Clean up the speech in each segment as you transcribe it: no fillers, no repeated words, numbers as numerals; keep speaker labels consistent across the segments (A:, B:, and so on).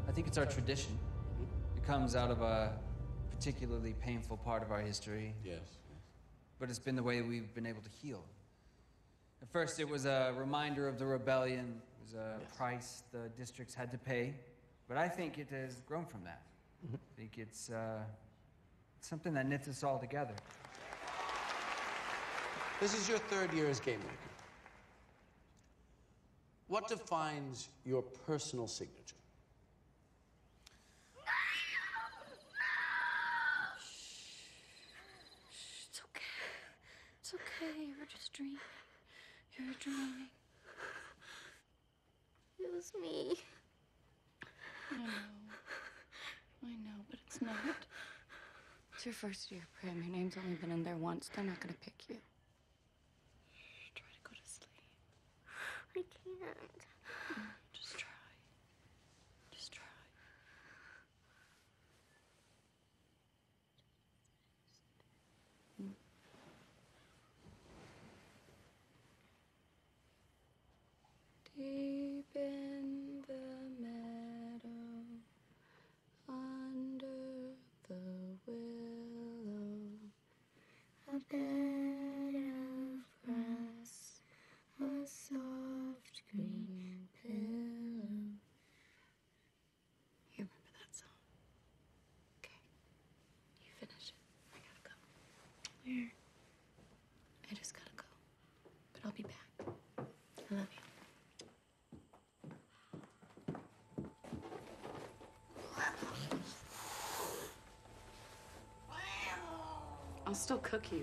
A: I think it's our tradition. It comes out of a particularly painful part of our history.
B: Yes.
A: But it's been the way we've been able to heal. At first, it was a reminder of the rebellion. It was a price the districts had to pay. But I think it has grown from that. I think it's something that knits us all together.
B: This is your third year as game maker. What defines your personal signature?
C: It's okay. It's okay. You're just dreaming. You're dreaming. It was me. I know, but it's not. It's your first year, Prim. Your name's only been in there once. They're not gonna pick you. Try to go to sleep.
D: I can't.
C: Just try. Just try. Deep in the meadow, under the willow, a bed of grass, a soft green pillow. You remember that song? Okay. You finish it. I gotta go.
D: Where?
C: I just gotta go. But I'll be back. I love you. I'll still cook you.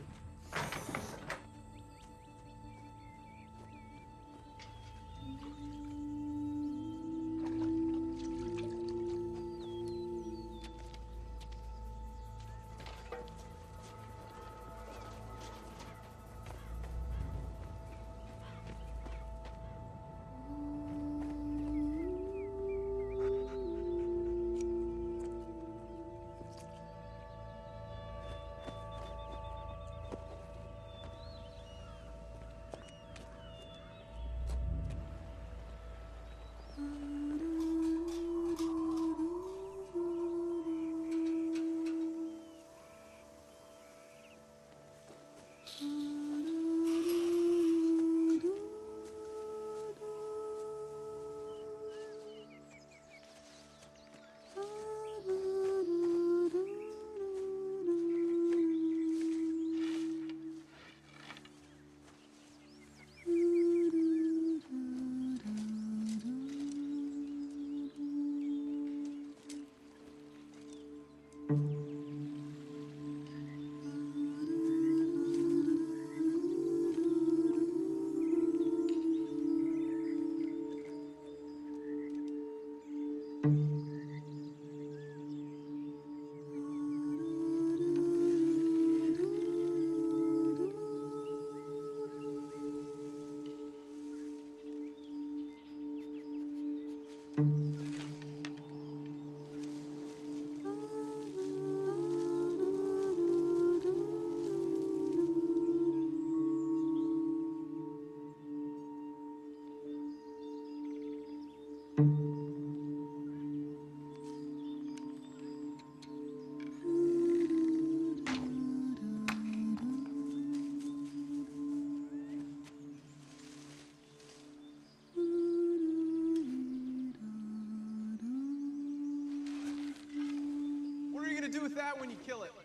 E: Do with that when you kill it?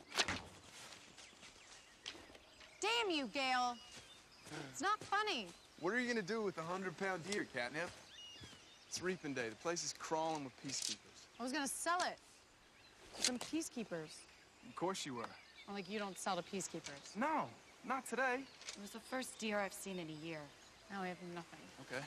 F: Damn you, Gale. It's not funny.
E: What are you gonna do with a 100-pound deer, Catnip? It's reaping day. The place is crawling with peacekeepers.
F: I was gonna sell it to some peacekeepers.
E: Of course you were.
F: Well, like you don't sell to peacekeepers.
E: No, not today.
F: It was the first deer I've seen in a year. Now we have nothing.
E: Okay.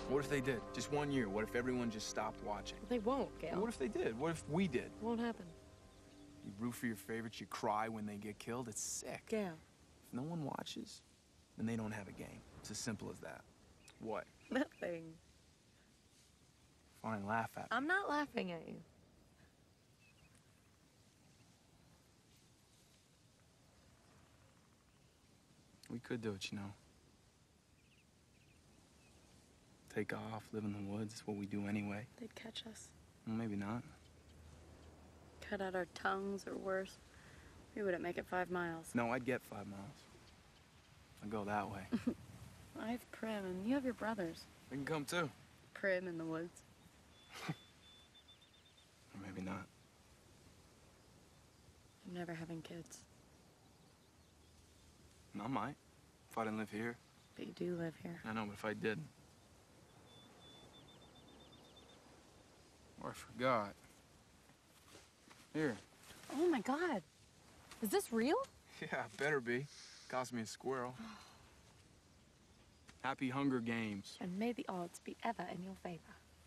E: What if they did? Just 1 year. What if everyone just stopped watching?
G: They won't, Gail.
E: What if they did? What if we did?
G: Won't happen.
E: You root for your favorites, you cry when they get killed. It's sick.
G: Gail.
E: If no one watches, then they don't have a game. It's as simple as that. What?
G: Nothing.
E: Fine, laugh at me.
G: I'm not laughing at you.
E: We could do it, you know. Take off, live in the woods. It's what we do anyway.
G: They'd catch us.
E: Well, maybe not.
C: Cut out our tongues, or worse. We wouldn't make it 5 miles.
E: No, I'd get 5 miles. I'd go that way.
C: I have Prim, and you have your brothers.
E: We can come too.
C: Prim in the woods.
E: Or maybe not.
C: I'm never having kids.
E: And I might. If I didn't live here.
C: But you do live here.
E: I know, but if I did. Or I forgot. Here.
G: Oh my God. Is this real?
E: Yeah, better be. Cost me a squirrel. Happy Hunger Games.
G: And may the odds be ever in your favor.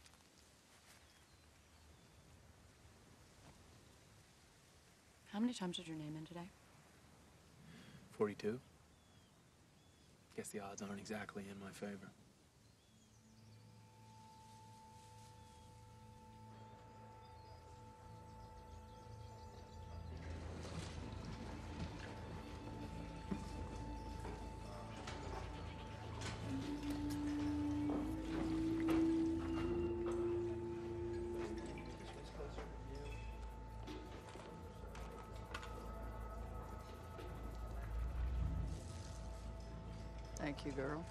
C: How many times did your name in today?
E: 42. Guess the odds aren't exactly in my favor.
H: Thank you, girl.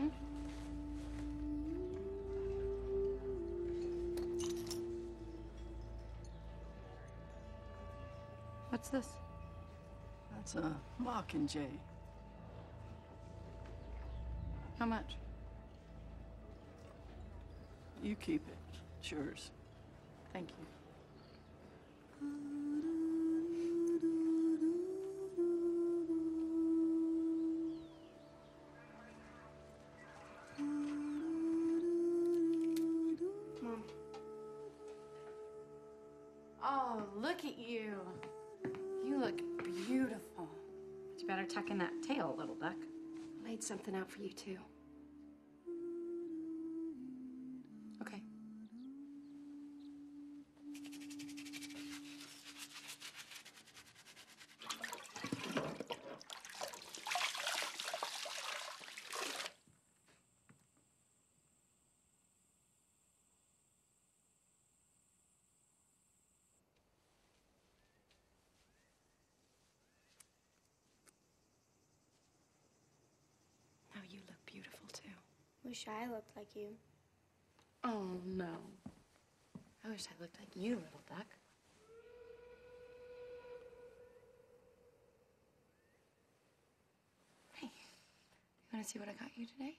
C: What's this?
H: That's a mockingjay.
C: How much?
H: You keep it. It's yours.
C: Thank you. Mom. Oh, look at you. You look beautiful. But you better tuck in that tail, little duck.
I: Laid something out for you, too.
C: Okay.
I: Now you look beautiful, too.
D: Wish I looked like you.
C: Oh, no. I wish I looked like you, little duck. Hey, you want to see what I got you today?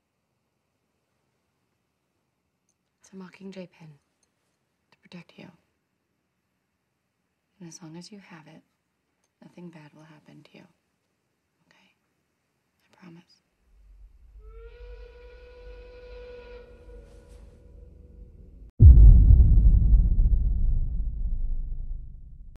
C: It's a Mockingjay pin to protect you. And as long as you have it, nothing bad will happen to you. Okay? I promise.